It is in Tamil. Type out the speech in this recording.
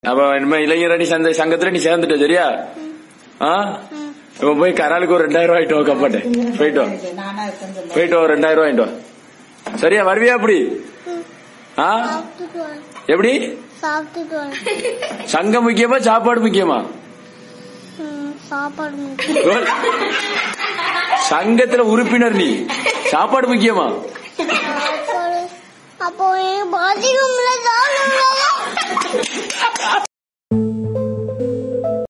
அப்ப இனிமே இளைஞரணி சங்கத்துல நீ சேர்ந்துட்ட சரியா? இப்ப போய் கராலுக்கு ஒரு 2000 ரூபாய் ஆயிட்டு வா. கப்பாட்டு போயிட்டு வா 2000 ரூபாய் ஆயிட்டு வா. சரியா? வருவியா? அப்படி எப்படி சங்கம் முக்கியமா சாப்பாடு முக்கியமா? சங்கத்துல உறுப்பினர் நீ, சாப்பாடு முக்கியமா? அப்போ